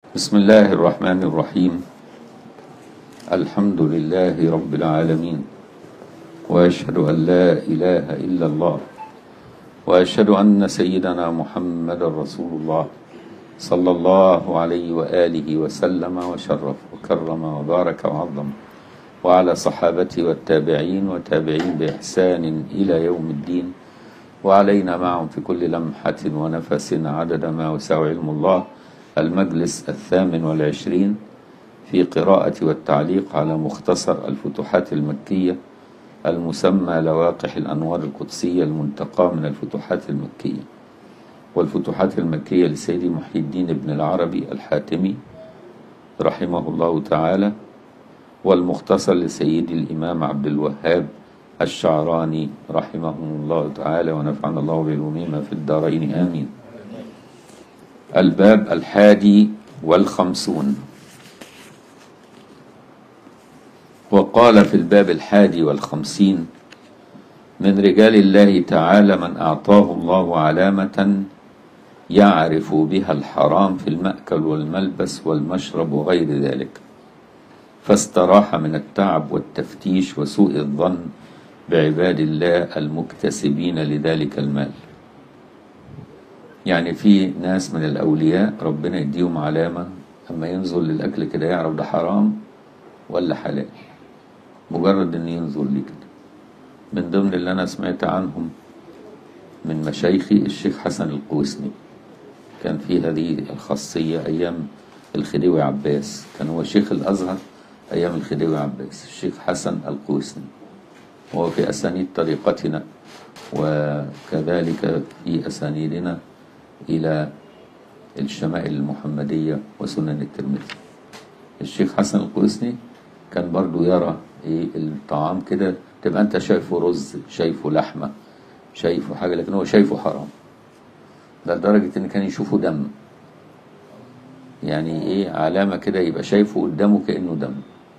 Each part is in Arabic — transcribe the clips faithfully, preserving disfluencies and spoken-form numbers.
بسم الله الرحمن الرحيم. الحمد لله رب العالمين، وأشهد أن لا إله إلا الله، وأشهد أن سيدنا محمد رسول الله صلى الله عليه وآله وسلم وشرف وكرم وبارك وعظم، وعلى صحابته والتابعين وتابعين بإحسان إلى يوم الدين، وعلينا معهم في كل لمحة ونفس عدد ما وسع علم الله. المجلس الثامن والعشرين في قراءة والتعليق على مختصر الفتوحات المكية المسمى لواقح الأنوار القدسية المنتقى من الفتوحات المكية. والفتوحات المكية لسيدي محي الدين ابن العربي الحاتمي رحمه الله تعالى، والمختصر لسيدي الإمام عبد الوهاب الشعراني رحمه الله تعالى، ونفعنا الله بعلومهما في الدارين آمين. الباب الحادي والخمسون. وقال في الباب الحادي والخمسين: من رجال الله تعالى من أعطاه الله علامة يعرف بها الحرام في المأكل والملبس والمشرب وغير ذلك، فاستراح من التعب والتفتيش وسوء الظن بعباد الله المكتسبين لذلك المال. يعني في ناس من الأولياء ربنا يديهم علامة أما ينظر للأكل كده يعرف ده حرام ولا حلال، مجرد أن ينظر لي كده. من ضمن اللي أنا سمعت عنهم من مشايخي الشيخ حسن القوسني، كان في هذه الخاصية أيام الخديوي عباس، كان هو شيخ الأزهر أيام الخديوي عباس، الشيخ حسن القوسني، وهو في أسانيد طريقتنا وكذلك في أسانيدنا إلى الشمائل المحمدية وسنن الترمذي. الشيخ حسن القوسني كان برضو يرى إيه الطعام كده تبقى أنت شايفه رز، شايفه لحمة، شايفه حاجة، لكن هو شايفه حرام. ده لدرجة إن كان يشوفه دم، يعني إيه علامة كده يبقى شايفه قدامه كأنه دم.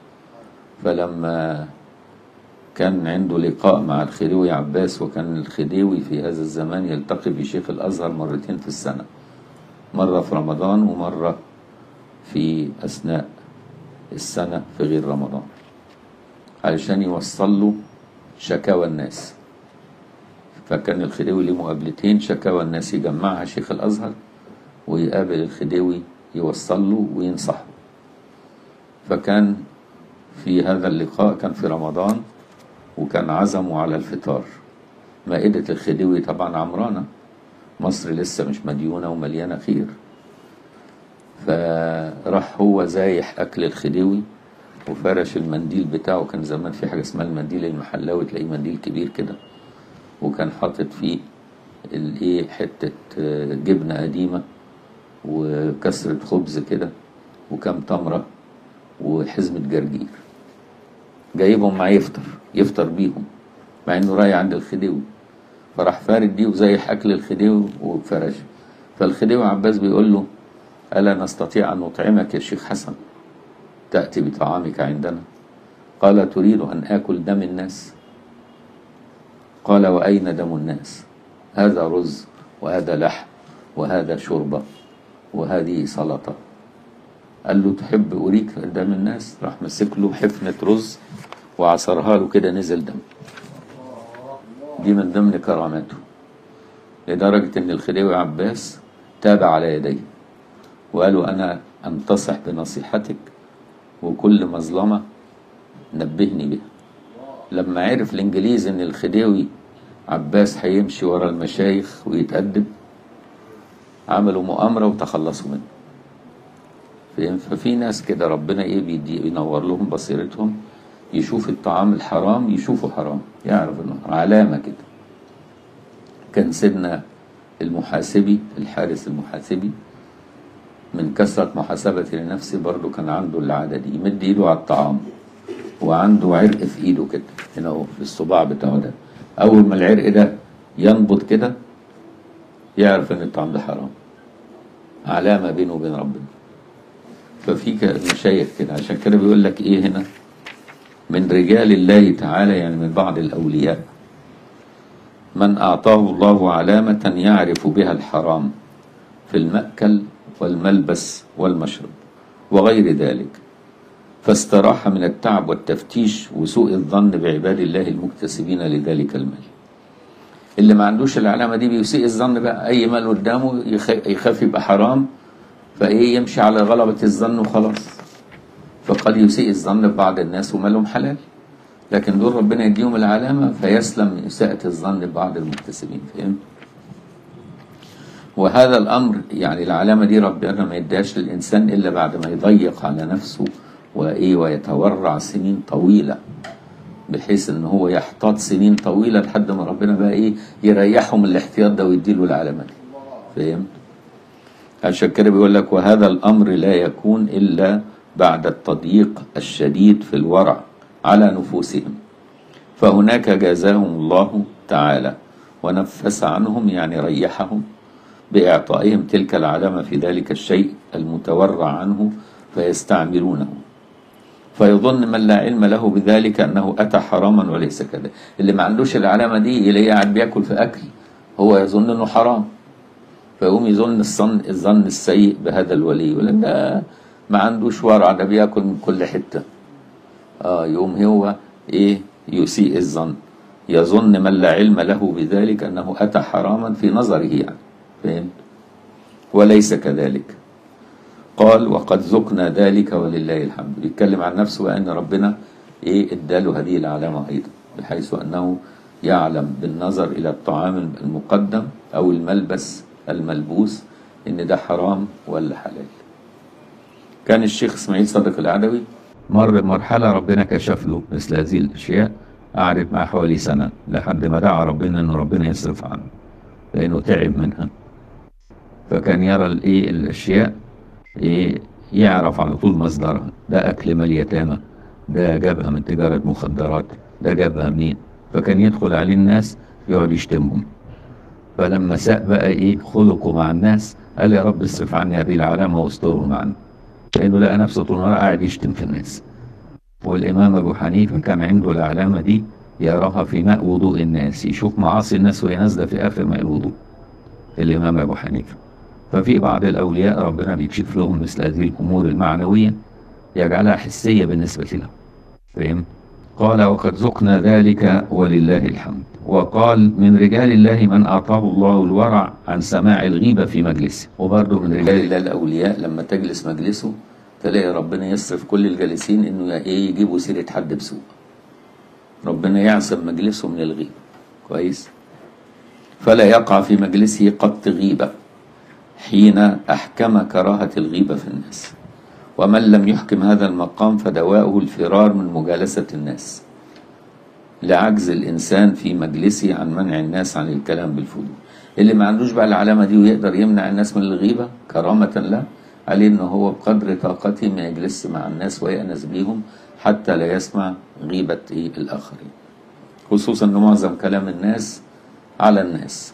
فلما كان عنده لقاء مع الخديوي عباس، وكان الخديوي في هذا الزمان يلتقي بشيخ الأزهر مرتين في السنة، مرة في رمضان ومرة في أثناء السنة في غير رمضان، علشان يوصل له شكاوى الناس. فكان الخديوي له مقابلتين، شكاوى الناس يجمعها شيخ الأزهر ويقابل الخديوي يوصل له وينصحه. فكان في هذا اللقاء كان في رمضان، وكان عزموا على الفطار. مائدة الخديوي طبعا عمرانة، مصر لسه مش مديونة ومليانة خير. فراح هو زايح أكل الخديوي وفرش المنديل بتاعه، كان زمان في حاجة اسمها المنديل المحلاوي، تلاقيه منديل كبير كده، وكان حاطط فيه الايه حتة جبنة قديمة وكسرة خبز كده وكم تمرة وحزمة جرجير، جايبهم معاه يفطر يفطر بيهم مع انه رايح عند الخديوي. فراح فارد دي وزايح اكل الخديوي وفرش. فالخديوي عباس بيقول له: ألا نستطيع أن نطعمك يا شيخ حسن؟ تأتي بطعامك عندنا. قال: تريد أن آكل دم الناس؟ قال: وأين دم الناس؟ هذا رز وهذا لحم وهذا شوربة وهذه سلطة. قال له: تحب أريك دم الناس؟ راح مسك له حفنة رز وعصرها له كده نزل دم. دي من ضمن كراماته، لدرجة ان الخديوي عباس تاب على يديه وقالوا: أنا أنتصح بنصيحتك وكل مظلمة نبهني بها. لما عرف الإنجليز ان الخديوي عباس هيمشي ورا المشايخ ويتأدب، عملوا مؤامرة وتخلصوا منه. ففي ناس كده ربنا ايه بيدي بينور لهم بصيرتهم، يشوف الطعام الحرام يشوفه حرام، يعرف انه علامة كده. كان سيدنا المحاسبي الحارس المحاسبي من كثرة محاسبة لنفسه برضه كان عنده العادة دي، يمد ايده على الطعام وعنده عرق في ايده كده هنا اهو في الصباع بتاعه ده، اول ما العرق ده ينبض كده يعرف ان الطعام ده حرام، علامة بينه وبين ربنا. ففي مشايخ كده، عشان كده بيقول لك ايه هنا: من رجال الله تعالى، يعني من بعض الأولياء، من أعطاه الله علامة يعرف بها الحرام في المأكل والملبس والمشرب وغير ذلك، فاستراح من التعب والتفتيش وسوء الظن بعباد الله المكتسبين لذلك المال. اللي ما عندوش العلامة دي بيسيء الظن بقى، أي مال قدامه يخاف يبقى حرام، فإيه يمشي على غلبة الظن وخلاص. فقد يسيء الظن ببعض الناس ومالهم حلال، لكن دول ربنا يديهم العلامة فيسلم من إساءة الظن ببعض المكتسبين. فهمت؟ وهذا الأمر يعني العلامة دي ربنا ما يديهاش للإنسان إلا بعد ما يضيق على نفسه وإيه ويتورع سنين طويلة، بحيث إن هو يحتاط سنين طويلة لحد ما ربنا بقى إيه يريحه من الاحتياط ده ويديله العلامة دي. فهمت؟ عشان كده بيقول لك وهذا الأمر لا يكون إلا بعد التضييق الشديد في الورع على نفوسهم، فهناك جازاهم الله تعالى ونفس عنهم يعني ريحهم بإعطائهم تلك العلامة في ذلك الشيء المتورع عنه فيستعملونه، فيظن من لا علم له بذلك أنه أتى حراما وليس كذا. اللي ما عندوش العلامة دي يلاقيه قاعد بياكل في أكل هو يظن أنه حرام، فيقوم يظن الظن الظن السيء بهذا الولي، يقول ده ما عندوش ورع، ده بياكل من كل حتة. آه يقوم هو إيه يسيء الظن، يظن من لا علم له بذلك أنه أتى حراما في نظره يعني. فهمت؟ وليس كذلك. قال وقد ذقنا ذلك ولله الحمد. بيتكلم عن نفسه وأن ربنا إيه اداله هذه العلامة أيضا، بحيث أنه يعلم بالنظر إلى الطعام المقدم أو الملبس الملبوس إن ده حرام ولا حلال. كان الشيخ إسماعيل صادق العدوي مر بمرحلة ربنا كشف له مثل هذه الأشياء، قعدت معه حوالي سنة لحد ما دعا ربنا إنه ربنا يصرف عنه لأنه تعب منها. فكان يرى الإيه الأشياء إيه يعرف على طول مصدرها، ده أكل مال يتامى، ده جابها من تجارة مخدرات، ده جابها منين. فكان يدخل عليه الناس يقعد يشتمهم. فلما ساء بقى إيه خلقه مع الناس قال يا رب اصرف عني هذه العلامة واسترهم عني، لأنه لقى نفسه طول النهار قاعد يشتم في الناس. والإمام أبو حنيفة كان عنده العلامة دي يراها في ماء وضوء الناس، يشوف معاصي الناس وهي نازلة في آخر ماء الوضوء. الإمام أبو حنيفة. ففي بعض الأولياء ربنا بيكشف لهم مثل هذه الأمور المعنوية يجعلها حسية بالنسبة لهم. فهم؟ قال وقد ذقنا ذلك ولله الحمد. وقال من رجال الله من أعطاه الله الورع عن سماع الغيبة في مجلسه. وبرضه من رجال الله الأولياء لما تجلس مجلسه تلاقي ربنا يصرف كل الجالسين إنه إيه يجيبوا سيرة حد بسوء، ربنا يعصم مجلسه من الغيبة. كويس؟ فلا يقع في مجلسه قط غيبة حين أحكم كراهة الغيبة في الناس. ومن لم يحكم هذا المقام فدواؤه الفرار من مجالسة الناس لعجز الإنسان في مجلسه عن منع الناس عن الكلام بالفضول. اللي ما عندوش بقى العلامة دي ويقدر يمنع الناس من الغيبة كرامة له، عليه إنه هو بقدر طاقته ما يجلس مع الناس ويأنس بيهم حتى لا يسمع غيبة إيه الآخرين، خصوصا إن معظم كلام الناس على الناس،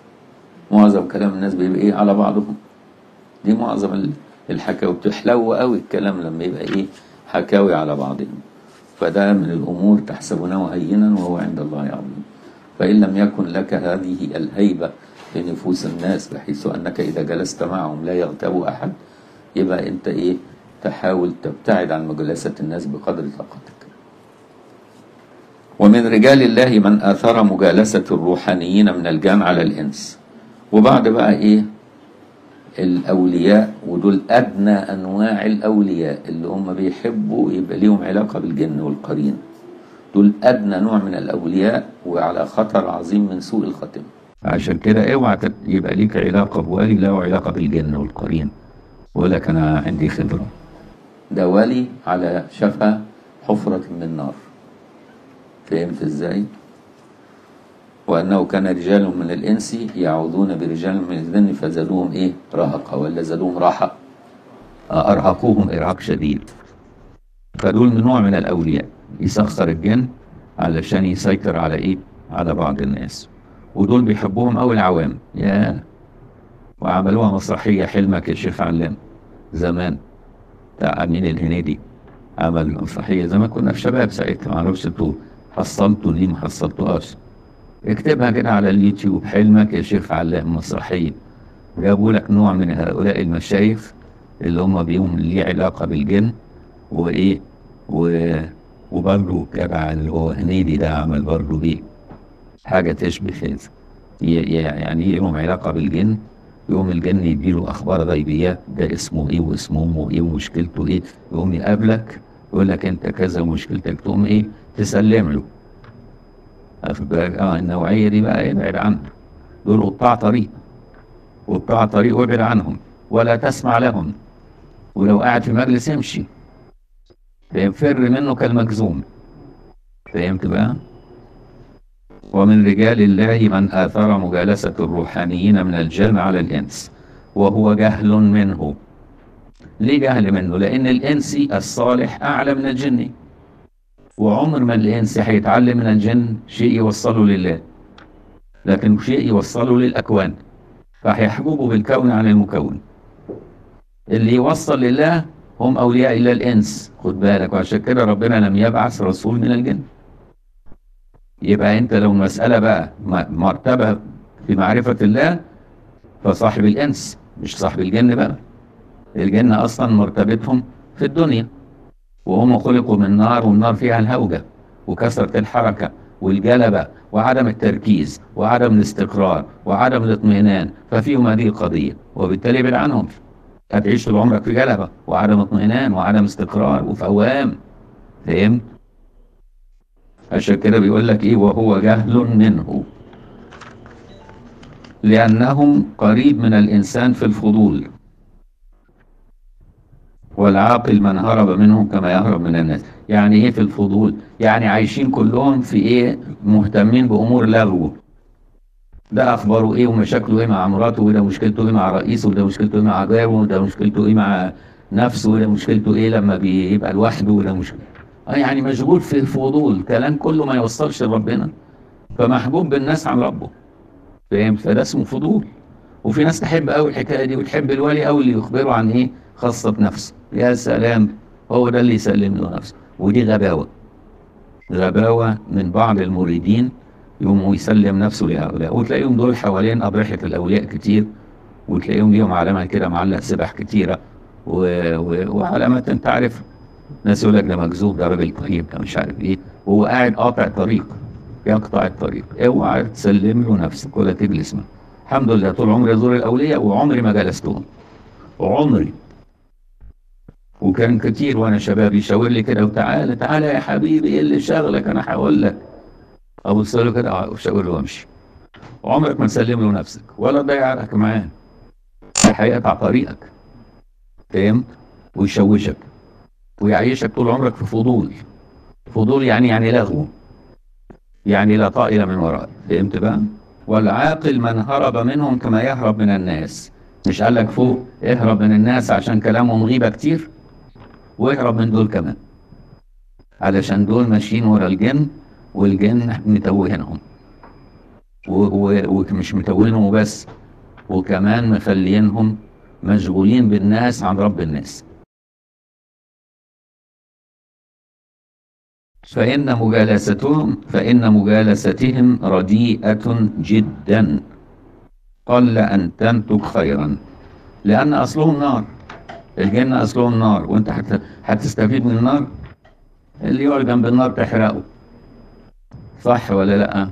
معظم كلام الناس بيبقى إيه على بعضهم. دي معظم الحكاوي بتحلو قوي الكلام لما يبقى إيه حكاوي على بعضهم. فده من الأمور تحسبونه هينا وهو عند الله عظيم. فإن لم يكن لك هذه الهيبة في نفوس الناس بحيث أنك إذا جلست معهم لا يغتاب أحد، يبقى أنت إيه تحاول تبتعد عن مجالسة الناس بقدر طاقتك. ومن رجال الله من آثر مجالسة الروحانيين من الجان على الإنس. وبعد بقى إيه الأولياء، ودول أدنى أنواع الأولياء اللي هم بيحبوا يبقى ليهم علاقة بالجن والقرين، دول أدنى نوع من الأولياء وعلى خطر عظيم من سوء الخاتمة. عشان كده اوعى يبقى ليك علاقة بولي له علاقة بالجن والقرين ولك أنا عندي خبرة. ده ولي على شفا حفرة من نار. فهمت إزاي؟ وأنه كان رجال من الإنس يعوذون برجال من الجن فزادوهم إيه رهقا، ولا زادوهم راحة، أرهقوهم إرهاق شديد. فدول من نوع من الأولياء يسخر الجن علشان يسيطر على إيه على بعض الناس، ودول بيحبوهم أو العوام. يا وعملوها مسرحية حلمك يا شيخ علام زمان بتاع أمين الهنيدي، عمل مسرحية زمان كنا في شباب ساعتها، معرفش انتوا حصلتوا ليه ما حصلتوهاش. اكتبها كده على اليوتيوب حلمك يا شيخ علام مسرحية، جابوا لك نوع من هؤلاء المشايخ اللي هم بيهم ليه علاقة بالجن وإيه و... وبرضه جدع اللي هو هنيدي ده عمل برضه بيه حاجة تشبه كده، يعني لهم علاقة بالجن، يقوم الجن يديله أخبار غيبيات، ده اسمه إيه واسمه أمه إيه ومشكلته إيه، يقوم يقابلك يقول لك أنت كذا ومشكلتك، تقوم إيه تسلم له. اه النوعية دي بقى ابعد عنها، دول قطاع طريق، قطاع طريق وابعد عنهم ولا تسمع لهم، ولو قاعد في مجلس امشي، فينفر منه كالمجزوم. فهمت بقى؟ ومن رجال الله من آثر مجالسة الروحانيين من الجن على الإنس وهو جهل منه. ليه جهل منه؟ لأن الإنسي الصالح أعلى من الجني، وعمر ما الإنسي هيتعلم من الجن شيء يوصله لله، لكن شيء يوصله للأكوان، فهيحجبه بالكون عن المكون. اللي يوصل لله هم أولياء الله الإنس، خد بالك، وعشان كده ربنا لم يبعث رسول من الجن. يبقى أنت لو المسألة بقى مرتبة في معرفة الله فصاحب الإنس مش صاحب الجن بقى. الجن أصلا مرتبتهم في الدنيا، وهم خلقوا من نار، والنار فيها الهوجة وكثرة الحركة والجلبة وعدم التركيز وعدم الاستقرار وعدم الاطمئنان، ففيهم هذه القضية، وبالتالي ابعد عنهم. هتعيش طول عمرك في جلبة وعدم اطمئنان وعدم استقرار وفوام. فهمت؟ عشان كده بيقول لك ايه وهو جهل منه، لأنهم قريب من الإنسان في الفضول، والعاقل من هرب منهم كما يهرب من الناس. يعني ايه في الفضول؟ يعني عايشين كلهم في ايه؟ مهتمين بأمور لغو، ده اخباره ايه ومشاكله ايه مع مراته، وده مشكلته ايه مع رئيسه، وده مشكلته ايه مع جاره، وده مشكلته ايه مع نفسه، وده مشكلته ايه لما بيبقى لوحده، وده مشكلته اه يعني مشغول في الفضول، كلام كله ما يوصلش لربنا، فمحبوب بالناس عن ربه. فاهم؟ فده اسمه فضول. وفي ناس تحب قوي الحكايه دي، وتحب الولي قوي اللي يخبره عن ايه خاصه بنفسه. يا سلام، هو ده اللي يسلم له نفسه. ودي غباوه، غباوه من بعض المريدين، يقوم يسلم نفسه لهؤلاء، وتلاقيهم دول حوالين أضرحة الأولياء كتير، وتلاقيهم ليهم علامات كده معلق سبح كتيرة و... و... وعلامات أنت عارف. ناس يقول لك ده مجذوب، ده راجل طيب، ده مش عارف إيه، وهو قاعد قاطع طريق، يقطع الطريق. اوعى تسلم له نفسك ولا تجلس معه. الحمد لله طول عمري أزور الأولياء وعمري ما جلستهم، وعمري. وكان كتير وأنا شباب يشاور لي كده، وتعالى تعالى يا حبيبي إيه اللي شغلك، أنا هقول لك. أبص له كده وشاور له وأمشي. وعمرك ما تسلم له نفسك ولا تضيع وقتك معاه، هيقطع طريقك. فهمت؟ ويشوشك ويعيشك طول عمرك في فضول. فضول يعني يعني لغو، يعني لا طائل من وراء. فهمت بقى؟ والعاقل من هرب منهم كما يهرب من الناس. مش قال لك فوق اهرب من الناس عشان كلامهم غيبة كتير، واهرب من دول كمان، علشان دول ماشيين ورا الجن، والجن متوهنهم، ومش متوهنهم بس، وكمان مخلينهم مشغولين بالناس عن رب الناس. فإن مجالستهم فإن مجالستهم رديئة جدا، قل أن تنتج خيرا، لأن أصلهم نار. الجن أصلهم نار، وأنت هتستفيد من النار؟ اللي يقعد جنب النار تحرقه، صح ولا لأ؟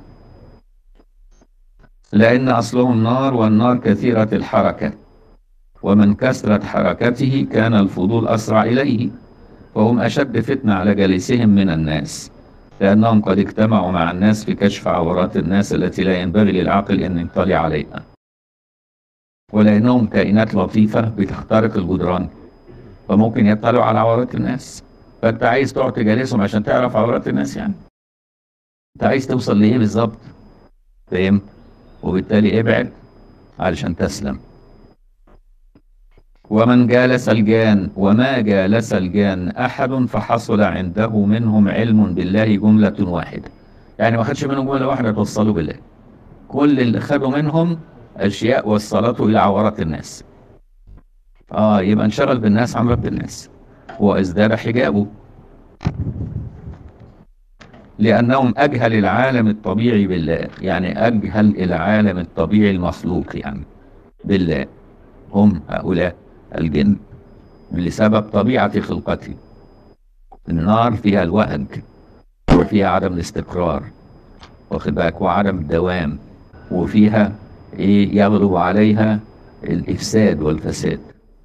لأن أصلهم نار، والنار كثيرة الحركة، ومن كثرت حركته كان الفضول أسرع إليه، وهم أشد فتنة على جالسهم من الناس، لأنهم قد اجتمعوا مع الناس في كشف عورات الناس التي لا ينبغي للعاقل أن يطلع عليها، ولأنهم كائنات لطيفة بتخترق الجدران، فممكن يطلعوا على عورات الناس. فأنت عايز تقعد تجالسهم عشان تعرف عورات الناس؟ يعني أنت عايز توصل لإيه بالظبط؟ فاهم؟ وبالتالي ابعد علشان تسلم. ومن جالس الجان وما جالس الجان أحد فحصل عنده منهم علم بالله جملة واحدة، يعني ما خدش منهم جملة واحدة توصلوا بالله، كل اللي خدوا منهم أشياء وصلته إلى عورات الناس. آه يبقى انشغل بالناس عن رب الناس وازداد حجابه، لأنهم أجهل العالم الطبيعي بالله، يعني أجهل العالم الطبيعي المخلوق، يعني بالله، هم هؤلاء الجن لسبب طبيعة خلقته. النار فيها الوهج وفيها عدم الاستقرار، واخد بالك، وعدم الدوام، وفيها ايه يغلب عليها الإفساد والفساد.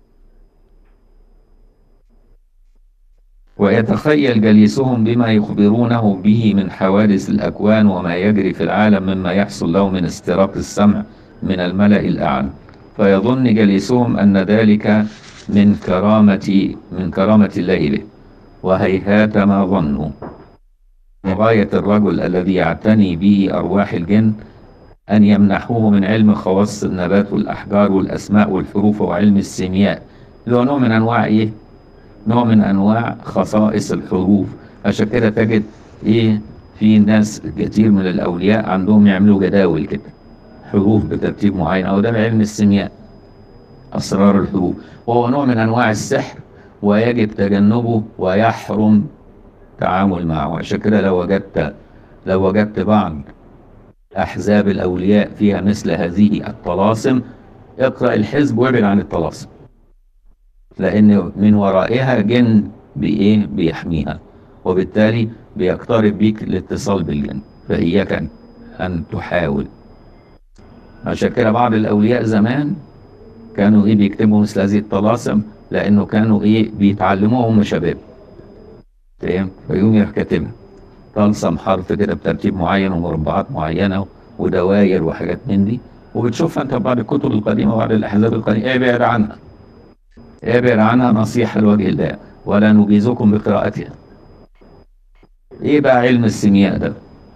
ويتخيل جليسهم بما يخبرونه به من حوادث الأكوان وما يجري في العالم مما يحصل له من استراق السمع من الملأ الأعلى، فيظن جليسهم أن ذلك من كرامة من كرامة الله به، وهيهات ما ظنوا. وغاية الرجل الذي يعتني به أرواح الجن أن يمنحوه من علم خواص النبات والأحجار والأسماء والحروف وعلم السيمياء، اللي هو نوع من أنواع إيه؟ نوع من أنواع خصائص الحروف. عشان كده تجد إيه في ناس كتير من الأولياء عندهم يعملوا جداول كده حروف بترتيب معين، أو ده علم السيمياء، أسرار الحروف، وهو نوع من أنواع السحر ويجب تجنبه ويحرم تعامل معه. عشان كده لو وجدت لو وجدت بعض أحزاب الأولياء فيها مثل هذه الطلاسم، اقرأ الحزب وابعد عن الطلاسم، لأن من ورائها جن بإيه بيحميها، وبالتالي بيقترب بيك الاتصال بالجن، فإياك أن تحاول. عشان كده بعض الأولياء زمان كانوا إيه بيكتبوا مثل هذه الطلاسم، لأنه كانوا إيه بيتعلموها هم شباب، تمام؟ فيقوم يروح كاتبها طلسم حرف كده بترتيب معين ومربعات معينة ودواير وحاجات من دي، وبتشوفها أنت في بعض الكتب القديمة وبعض الأحزاب القديمة، ابعد عنها ابعد عنها نصيحة لوجه الله، ولا نجيزكم بقراءتها. إيه بقى علم السيمياء ده؟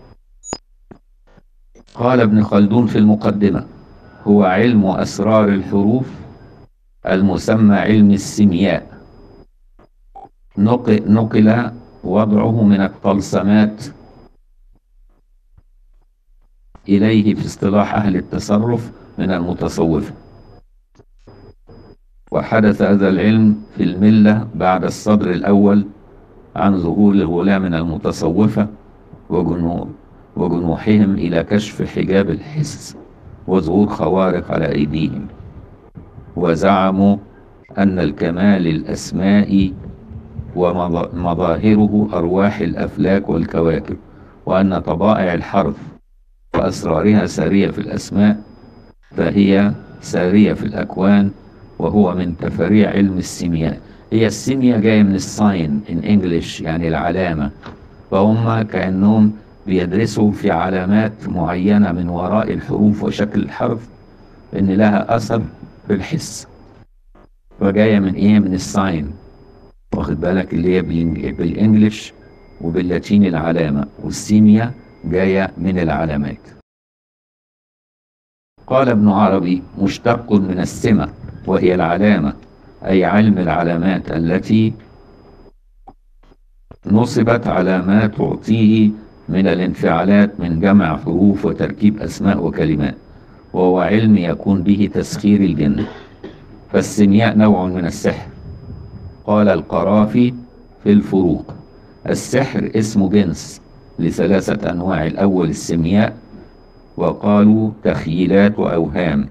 قال ابن خلدون في المقدمة: هو علم أسرار الحروف المسمى علم السيمياء، نقل, نقل وضعه من الطلسمات إليه في اصطلاح أهل التصرف من المتصوفة. وحدث هذا العلم في الملة بعد الصدر الأول عن ظهور الغلاة من المتصوفة وجنوحهم إلى كشف حجاب الحس وظهور خوارق على أيديهم، وزعموا أن الكمال الأسماء ومظاهره أرواح الأفلاك والكواكب، وأن طبائع الحرف وأسرارها سارية في الأسماء فهي سارية في الأكوان، وهو من تفريع علم السيمياء. هي السيمياء جاية من الساين in English، يعني العلامة، فهم كأنهم بيدرسوا في علامات معينة من وراء الحروف وشكل الحرف إن لها أثر في الحس، فجاية من إيه؟ من الساين، واخد بالك، اللي هي بالإنجليش وباللاتيني العلامة، والسيمياء جاية من العلامات. قال ابن عربي: مشتق من السمة وهي العلامة، أي علم العلامات التي نصبت على ما تعطيه من الانفعالات من جمع حروف وتركيب أسماء وكلمات، وهو علم يكون به تسخير الجن، فالسيمياء نوع من السحر. قال القرافي في الفروق: السحر اسم جنس لثلاثة أنواع، الأول السيمياء، وقالوا تخيلات وأوهام،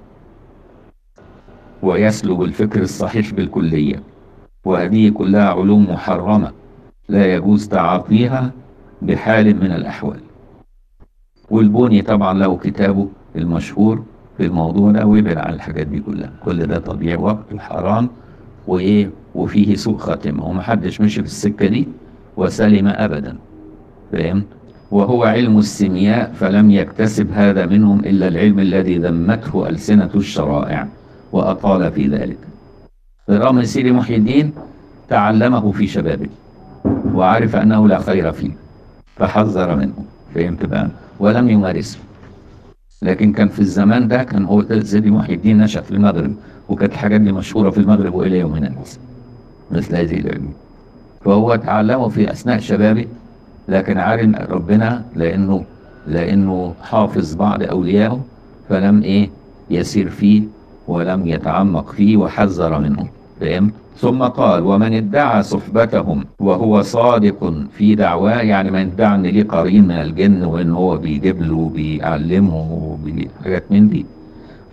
ويسلب الفكر الصحيح بالكلية، وهذه كلها علوم محرمة لا يجوز تعاطيها بحال من الأحوال. والبوني طبعا له كتابه المشهور في الموضوع ده، ويبعد عن الحاجات دي كلها، كل ده تضييع وقت وحرام وإيه وفيه سوء خاتمة، ومحدش مشي في السكة دي وسلم أبدا، فهمت؟ وهو علم السيمياء، فلم يكتسب هذا منهم إلا العلم الذي ذمته ألسنة الشرائع وأطال في ذلك. رغم سيدي محي الدين تعلمه في شبابه وعرف أنه لا خير فيه فحذر منه، فهمت بقى، ولم يمارسه. لكن كان في الزمان ده كان هو سيدي محي الدين نشأ في المغرب، وكانت الحاجات دي مشهورة في المغرب وإلى يومنا الناس مثل هذه العلم، فهو تعلمه في أثناء شبابه، لكن عارف ربنا لأنه لأنه حافظ بعض أوليائه فلم إيه يسير فيه ولم يتعمق فيه وحذر منه، فهمت؟ ثم قال: ومن ادعى صحبتهم وهو صادق في دعواه، يعني من ادعى ان ليه قرين من الجن وان هو بيجيب له وبيعلمه وحاجات من دي،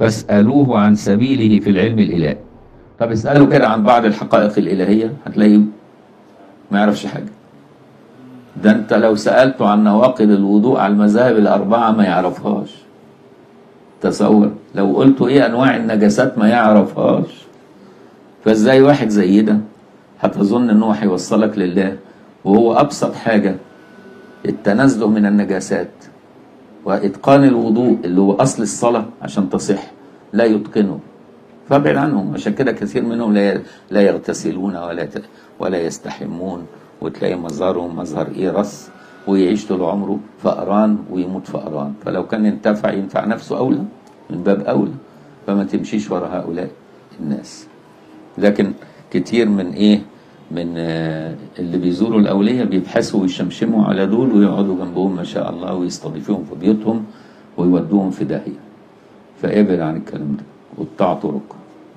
فاسألوه عن سبيله في العلم الإلهي. طب اسأله كده عن بعض الحقائق الإلهية هتلاقيه ما يعرفش حاجة. ده انت لو سألته عن نواقض الوضوء على المذاهب الأربعة ما يعرفهاش. تصور لو قلت ايه أنواع النجاسات ما يعرفهاش. فازاي واحد زي ده هتظن ان هو هيوصلك لله وهو أبسط حاجة التنزه من النجاسات وإتقان الوضوء اللي هو أصل الصلاة عشان تصح لا يتقنه، فابعد عنهم. عشان كده كثير منهم لا لا يغتسلون ولا ولا يستحمون، وتلاقي مظهرهم مظهر ايه رص، ويعيش طول عمره فقران ويموت فقران. فلو كان ينتفع ينفع نفسه أولى من باب أولى، فما تمشيش ورا هؤلاء الناس. لكن كتير من ايه من آه اللي بيزوروا الأولياء بيبحثوا ويشمشموا على دول ويقعدوا جنبهم ما شاء الله ويستضيفوهم في بيوتهم ويودوهم في داهية. فابعد عن الكلام ده واتبع طرق.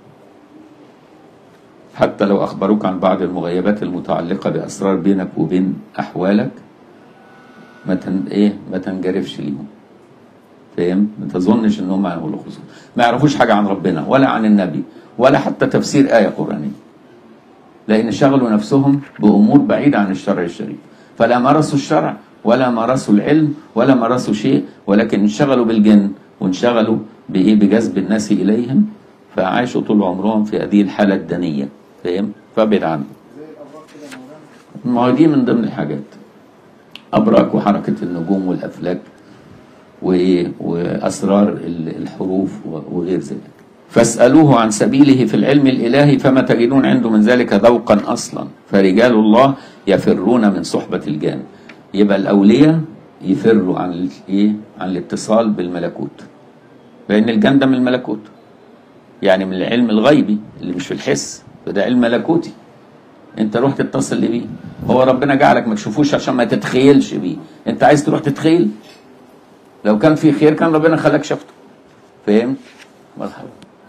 حتى لو أخبروك عن بعض المغيبات المتعلقة بأسرار بينك وبين أحوالك ما تن... إيه ما تنجرفش ليهم. فاهم؟ ما تظنش إن هم عنهم الخصوص، ما يعرفوش حاجة عن ربنا ولا عن النبي ولا حتى تفسير آية قرآنية، لأن شغلوا نفسهم بأمور بعيدة عن الشرع الشريف. فلا مارسوا الشرع ولا مارسوا العلم ولا مارسوا شيء، ولكن انشغلوا بالجن وانشغلوا بإيه بجذب الناس إليهم، فعاشوا طول عمرهم في هذه الحالة الدنية. فاهم؟ فابعد عنه. ما هو دي من ضمن الحاجات، أبراك وحركة النجوم والأفلاك وأسرار الحروف وغير ذلك. فاسألوه عن سبيله في العلم الإلهي فما تجدون عنده من ذلك ذوقا أصلا، فرجال الله يفرون من صحبة الجان. يبقى الأولياء يفروا عن الايه عن الاتصال بالملكوت، لأن الجان ده من الملكوت، يعني من العلم الغيبي اللي مش في الحس، فده علم ملكوتي انت روح تتصل بيه. هو ربنا جعلك ما تشوفوش عشان ما تتخيلش بيه. انت عايز تروح تتخيل؟ لو كان في خير كان ربنا خلاك شفته. فهمت؟ مرحبا.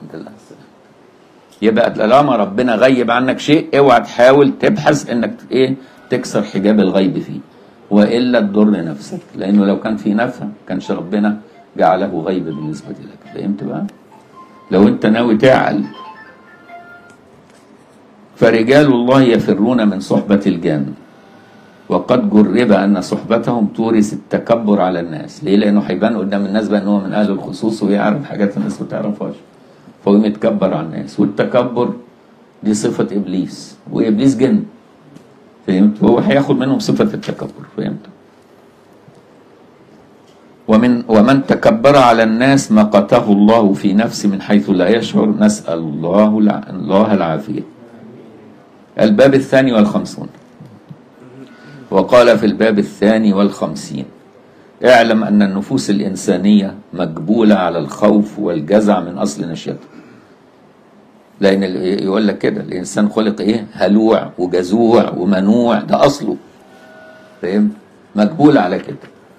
يبقى طالما ربنا غيب عنك شيء اوعى تحاول تبحث انك ايه تكسر حجاب الغيب فيه، والا تضر نفسك، لانه لو كان في نفع كانش ربنا جعله غيب بالنسبه لك. فهمت بقى؟ لو انت ناوي تعقل. فرجال الله يفرون من صحبة الجان، وقد جرب أن صحبتهم تورث التكبر على الناس. ليه؟ لأنه هيبان قدام الناس بقى أنه من أهل الخصوص ويعرف حاجات الناس ما تعرفهاش، فهو يتكبر على الناس. والتكبر دي صفة إبليس، وإبليس جن. فهمت؟ وهو هياخد منهم صفة التكبر. فهمت؟ ومن ومن تكبر على الناس مقته الله في نفسه من حيث لا يشعر، نسأل الله الله العافية. الباب الثاني والخمسون. وقال في الباب الثاني والخمسين: اعلم أن النفوس الإنسانية مجبولة على الخوف والجزع من أصل نشأته. لأن يقول لك كده الإنسان خلق إيه؟ هلوع وجزوع ومنوع، ده أصله. فاهم؟ مجبولة على كده.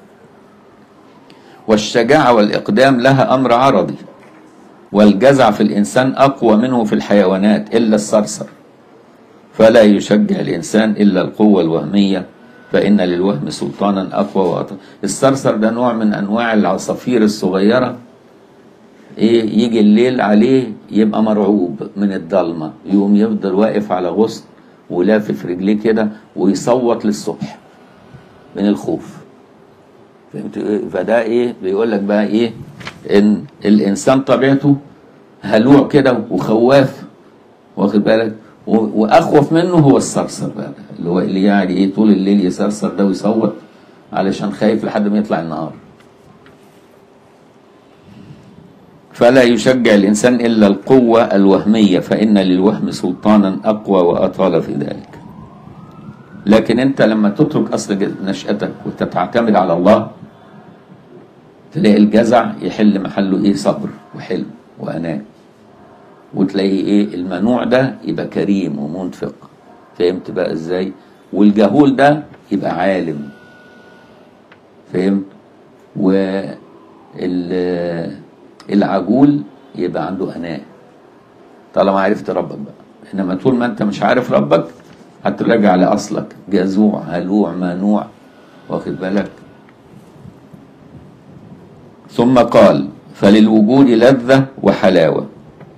والشجاعة والإقدام لها أمر عرضي، والجزع في الإنسان أقوى منه في الحيوانات إلا الصرصر. فلا يشجع الإنسان إلا القوة الوهمية، فإن للوهم سلطانا أقوى وأطول. الصرصر ده نوع من أنواع العصافير الصغيرة، إيه يجي الليل عليه يبقى مرعوب من الضلمة، يقوم يفضل واقف على غصن ولافف رجليه كده ويصوت للصبح من الخوف. فهمت؟ فده إيه بيقول لك بقى إيه؟ إن الإنسان طبيعته هلوع كده وخواف، واخد بالك؟ واخوف منه هو الصرصر بقى، اللي هو اللي يعني ايه طول الليل يصرصر ده ويصوت علشان خايف لحد ما يطلع النهار. فلا يشجع الانسان الا القوه الوهميه، فان للوهم سلطانا اقوى واطال في ذلك. لكن انت لما تترك اصل نشأتك وتعتمد على الله تلاقي الجزع يحل محله ايه صبر وحلم واناه، وتلاقي ايه المنوع ده يبقى كريم ومنفق. فهمت بقى ازاي؟ والجهول ده يبقى عالم. فهمت؟ والعجول يبقى عنده اناء طالما عرفت ربك بقى. انما طول ما انت مش عارف ربك هترجع لاصلك جزوع هلوع منوع، واخد بالك؟ ثم قال: فللوجود لذة وحلاوة،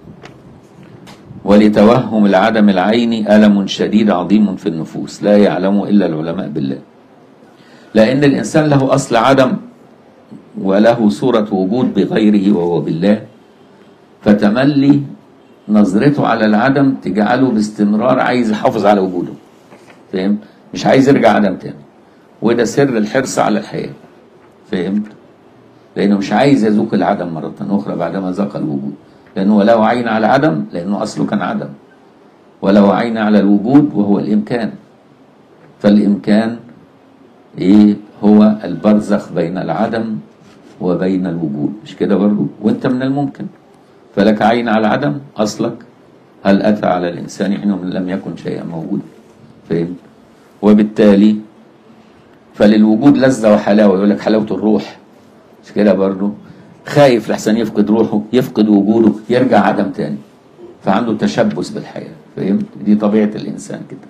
ولتوهم العدم العيني ألم شديد عظيم في النفوس لا يعلمه إلا العلماء بالله. لأن الإنسان له أصل عدم وله صورة وجود بغيره وهو بالله، فتملي نظرته على العدم تجعله باستمرار عايز يحافظ على وجوده، فهمت؟ مش عايز يرجع عدم تاني، وده سر الحرص على الحياة، فهمت؟ لأنه مش عايز يذوق العدم مرة أخرى بعدما ذاق الوجود، لأنه له عين على عدم، لأنه أصله كان عدم، وله عين على الوجود وهو الإمكان. فالإمكان إيه؟ هو البرزخ بين العدم وبين الوجود، مش كده برضه؟ وأنت من الممكن، فلك عين على العدم أصلك. هل أتى على الإنسان حين لم يكن شيئا موجودا، فهمت؟ وبالتالي فللوجود لذة وحلاوة، يقول لك حلاوة الروح، مش كده برضه؟ خايف لحسن يفقد روحه، يفقد وجوده، يرجع عدم تاني، فعنده تشبث بالحياة، فهمت؟ دي طبيعة الإنسان كده.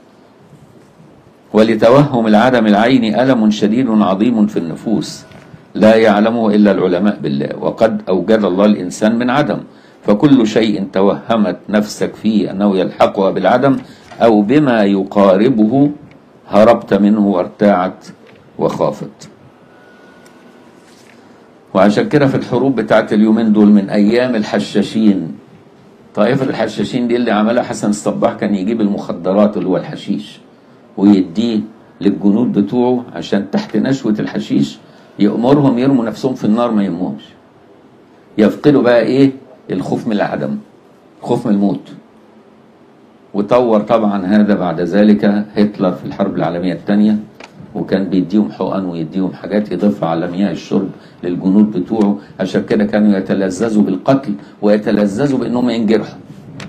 ولتوهم العدم العيني ألم شديد عظيم في النفوس لا يعلمه إلا العلماء بالله، وقد أوجد الله الإنسان من عدم، فكل شيء توهمت نفسك فيه أنه يلحقها بالعدم أو بما يقاربه هربت منه وارتاعت وخافت. وعشان كده في الحروب بتاعت اليومين دول من أيام الحشاشين، طائفة الحشاشين دي اللي عملها حسن الصباح، كان يجيب المخدرات اللي هو الحشيش ويديه للجنود بتوعه عشان تحت نشوة الحشيش يأمرهم يرموا نفسهم في النار ما يموش، يفقدوا بقى ايه؟ الخوف من العدم، خوف من الموت. وطور طبعا هذا بعد ذلك هتلر في الحرب العالمية الثانية، وكان بيديهم حقن ويديهم حاجات يضيفها على مياه الشرب للجنود بتوعه، عشان كده كانوا يتلذذوا بالقتل ويتلذذوا بانهم ينجرحوا،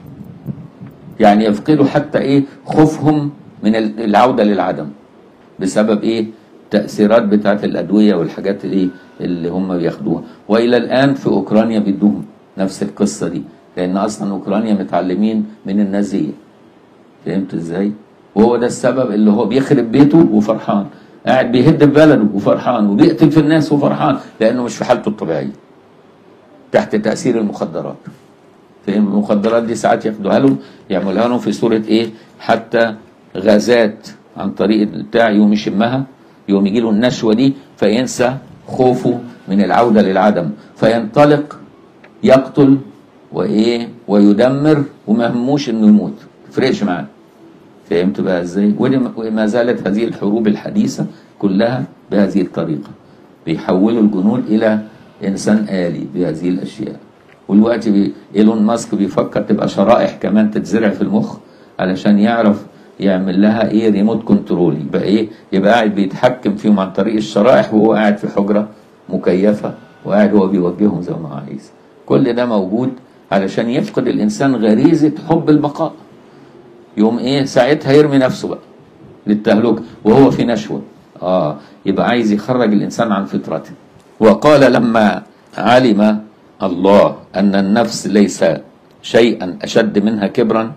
يعني يفقدوا حتى ايه؟ خوفهم من العودة للعدم بسبب ايه؟ التأثيرات بتاعت الأدوية والحاجات اللي, اللي هم بياخدوها. وإلى الآن في أوكرانيا بيدوهم نفس القصة دي، لأن أصلا أوكرانيا متعلمين من النازية، فهمت إزاي؟ وهو ده السبب اللي هو بيخرب بيته وفرحان، قاعد بيهد في بلده وفرحان، وبيقتل في الناس وفرحان، لأنه مش في حالته الطبيعية تحت تأثير المخدرات. فهم؟ المخدرات دي ساعات ياخدوها لهم يعملوها لهم في صورة إيه؟ حتى غازات عن طريق بتاع، يوم يشمها يوم يجي له النشوة دي فينسى خوفه من العودة للعدم، فينطلق يقتل وإيه؟ ويدمر وما هموش إنه يموت، ما تفرقش معاه. فهمت بقى إزاي؟ وما زالت هذه الحروب الحديثة كلها بهذه الطريقة، بيحولوا الجنود إلى إنسان آلي بهذه الأشياء. والوقت بي... إيلون ماسك بيفكر تبقى شرائح كمان تتزرع في المخ علشان يعرف يعمل لها ايه؟ ريموت كنترول، يبقى ايه؟ يبقى قاعد بيتحكم فيهم عن طريق الشرائح وهو قاعد في حجرة مكيفة وقاعد هو بيوجههم زي ما عايز. كل ده موجود علشان يفقد الإنسان غريزة حب البقاء، يوم ايه؟ ساعتها يرمي نفسه بقى للتهلكة وهو في نشوة. اه يبقى عايز يخرج الإنسان عن فطرته. وقال لما علم الله أن النفس ليس شيئا أشد منها كبرا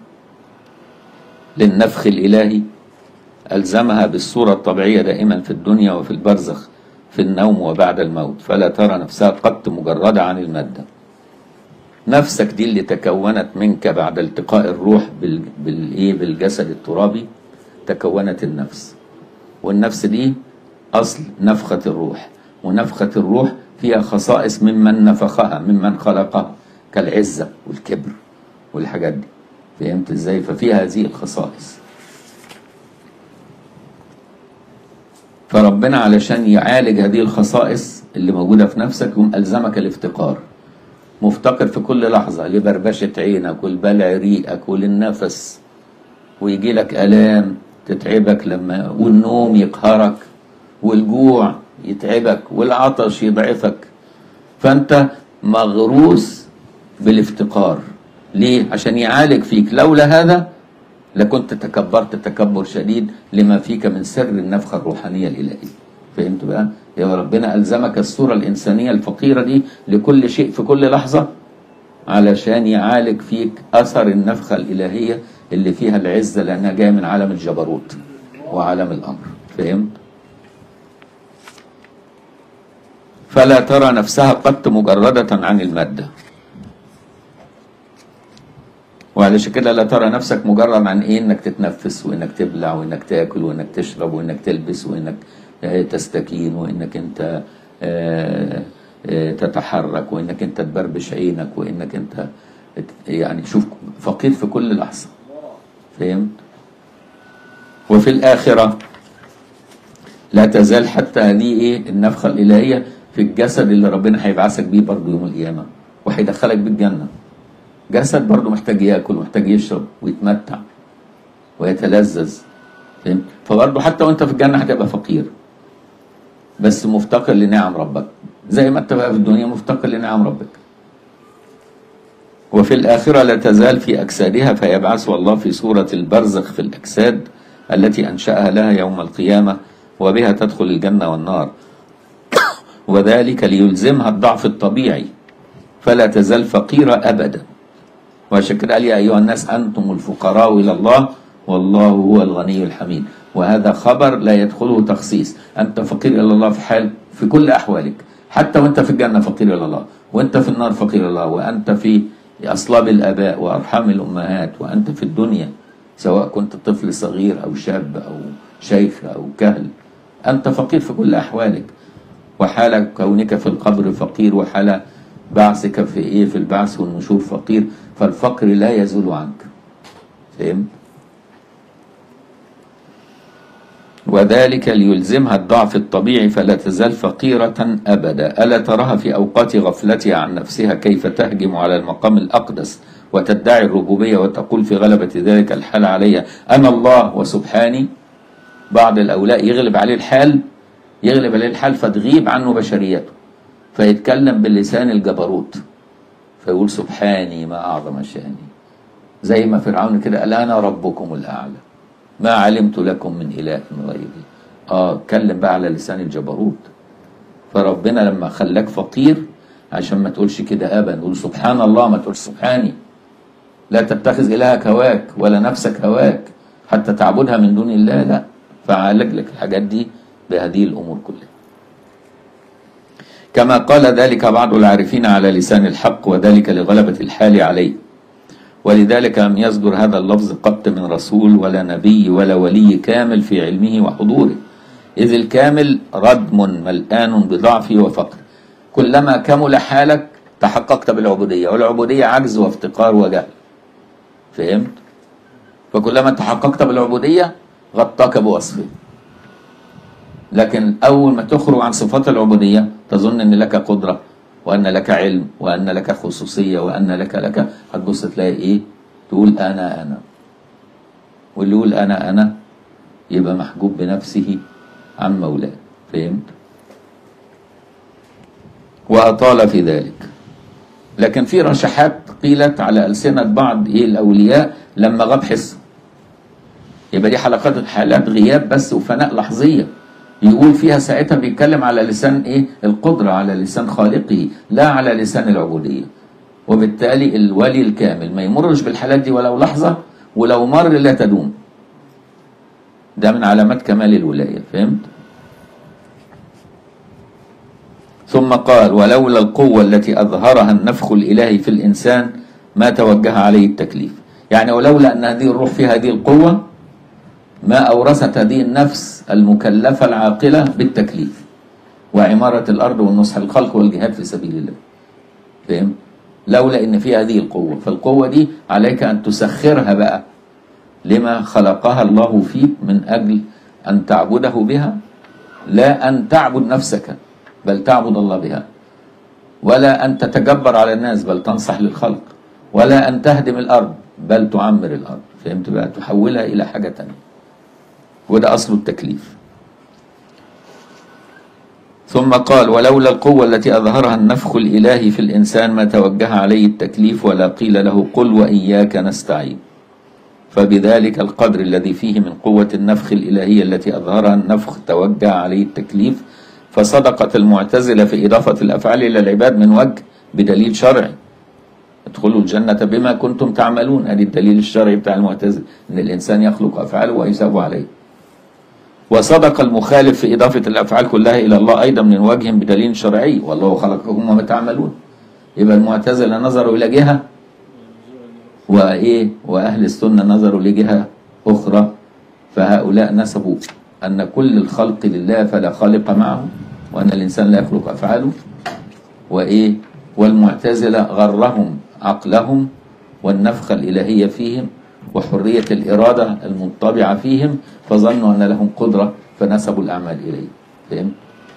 للنفخ الإلهي ألزمها بالصورة الطبيعية دائما في الدنيا وفي البرزخ في النوم وبعد الموت، فلا ترى نفسها قط مجردة عن المادة. نفسك دي اللي تكونت منك بعد التقاء الروح بالإيه؟ بالجسد الترابي تكونت النفس، والنفس دي أصل نفخة الروح، ونفخة الروح فيها خصائص ممن نفخها ممن خلقها كالعزة والكبر والحاجات دي، فهمت ازاي؟ ففيها هذه الخصائص. فربنا علشان يعالج هذه الخصائص اللي موجودة في نفسك يقوم ألزمك الافتقار، مفتقر في كل لحظة لبربشة عينك والبلع ريقك وللنفس، ويجي لك آلام تتعبك لما، والنوم يقهرك، والجوع يتعبك، والعطش يضعفك، فأنت مغروس بالافتقار. ليه؟ عشان يعالج فيك. لولا هذا لكنت تكبرت تكبر شديد لما فيك من سر النفخة الروحانية الإلهية. فهمت بقى؟ يا ربنا ألزمك الصورة الإنسانية الفقيرة دي لكل شيء في كل لحظة علشان يعالج فيك أثر النفخة الإلهية اللي فيها العزة، لأنها جاية من عالم الجبروت وعالم الأمر. فهمت؟ فلا ترى نفسها قط مجردة عن المادة. وعلشان كده لا ترى نفسك مجرد عن ايه؟ انك تتنفس وانك تبلع وانك تاكل وانك تشرب وانك تلبس وانك تستكين وانك انت تتحرك وانك انت تبربش عينك وانك انت يعني شوف فقير في كل لحظة. فهمت؟ وفي الآخرة لا تزال حتى هذه ايه؟ النفخة الإلهية في الجسد اللي ربنا هيبعثك بيه برضه يوم القيامة وهيدخلك بالجنة. جسد برضه محتاج ياكل ومحتاج يشرب ويتمتع ويتلذذ. فهمت؟ فبرضه حتى وانت في الجنة هتبقى فقير بس مفتقر لنعم ربك زي ما انت بقى في الدنيا مفتقر لنعم ربك. وفي الآخرة لا تزال في أجسادها فيبعثها الله في صورة البرزخ في الأجساد التي أنشأها لها يوم القيامة وبها تدخل الجنة والنار، وذلك ليلزمها الضعف الطبيعي فلا تزال فقيرة أبدا. وعشان كده قال يا أيها الناس أنتم الفقراء إلى الله والله هو الغني الحميد. وهذا خبر لا يدخله تخصيص. أنت فقير إلى الله في حال في كل أحوالك، حتى وأنت في الجنة فقير إلى الله، وأنت في النار فقير إلى الله، وأنت في أصلاب الآباء وأرحام الأمهات، وأنت في الدنيا سواء كنت طفل صغير أو شاب أو شيخ أو كهل، أنت فقير في كل أحوالك. وحال كونك في القبر فقير، وحال بعثك في إيه في البعث والنشور فقير، فالفقر لا يزول عنك. فهم؟ وذلك ليلزمها الضعف الطبيعي فلا تزال فقيرة أبدا. ألا تراها في أوقات غفلتها عن نفسها كيف تهجم على المقام الأقدس وتدعي الربوبية وتقول في غلبة ذلك الحال علي أنا الله وسبحاني. بعض الأولاء يغلب عليه الحال يغلب عليه الحال فتغيب عنه بشريته فيتكلم باللسان الجبروت فيقول سبحاني ما أعظم شأني، زي ما فرعون كده قال أنا ربكم الأعلى ما علمت لكم من إله غيري. آه اتكلم بقى على لسان الجبروت. فربنا لما خلاك فقير عشان ما تقولش كده أبدا، قول سبحان الله ما تقولش سبحاني. لا تتخذ إلهك هواك ولا نفسك هواك حتى تعبدها من دون الله، لا. فعالج لك الحاجات دي بهذه الأمور كلها. كما قال ذلك بعض العارفين على لسان الحق وذلك لغلبة الحال عليه. ولذلك لم يصدر هذا اللفظ قط من رسول ولا نبي ولا ولي كامل في علمه وحضوره، إذ الكامل ردم ملآن بضعفه وفقر. كلما كمل حالك تحققت بالعبودية، والعبودية عجز وافتقار وجهل. فهمت؟ فكلما تحققت بالعبودية غطاك بوصفه. لكن أول ما تخرج عن صفات العبودية تظن أن لك قدرة وأن لك علم وأن لك خصوصية وأن لك لك هتبص تلاقي إيه؟ تقول أنا أنا. واللي يقول أنا أنا يبقى محجوب بنفسه عن مولاه. فهمت؟ وأطال في ذلك. لكن في رشحات قيلت على ألسنة بعض إيه الأولياء لما غاب حسه. يبقى دي حلقات حالات غياب بس وفناء لحظية، يقول فيها ساعتها بيتكلم على لسان ايه؟ القدرة، على لسان خالقه لا على لسان العبودية. وبالتالي الولي الكامل ما يمرش بالحالات دي ولو لحظة، ولو مر لا تدوم. ده من علامات كمال الولاية. فهمت؟ ثم قال ولولا القوة التي أظهرها النفخ الإلهي في الإنسان ما توجه عليه التكليف. يعني ولولا أن هذه الروح فيها هذه القوة ما أورثت هذه النفس المكلفة العاقلة بالتكليف وعمارة الأرض والنصح الخلق والجهاد في سبيل الله. فهم؟ لولا إن فيها هذه القوة، فالقوة دي عليك أن تسخرها بقى لما خلقها الله فيك من أجل أن تعبده بها، لا أن تعبد نفسك بل تعبد الله بها، ولا أن تتجبر على الناس بل تنصح للخلق، ولا أن تهدم الأرض بل تعمر الأرض. فهمت بقى؟ تحولها إلى حاجة تانية. وده أصل التكليف. ثم قال ولولا القوة التي أظهرها النفخ الإلهي في الإنسان ما توجه عليه التكليف ولا قيل له قل وإياك نستعين. فبذلك القدر الذي فيه من قوة النفخ الإلهية التي أظهرها النفخ توجه عليه التكليف. فصدقت المعتزلة في إضافة الأفعال إلى العباد من وجه بدليل شرعي، ادخلوا الجنة بما كنتم تعملون. هذا الدليل الشرعي بتاع المعتزلة، إن الإنسان يخلق أفعاله ويثاب عليه. وصدق المخالف في إضافة الأفعال كلها إلى الله أيضا من وجه بدليل شرعي، والله خلقكم وما تعملون. يبقى المعتزلة نظروا إلى جهة، وإيه وأهل السنة نظروا لجهة أخرى. فهؤلاء نسبوا أن كل الخلق لله فلا خالق معه، وأن الإنسان لا يخلق أفعاله، وإيه والمعتزلة غرهم عقلهم والنفخة الإلهية فيهم وحرية الإرادة المنطبعة فيهم، فظنوا أن لهم قدرة فنسبوا الأعمال إليه. فهم؟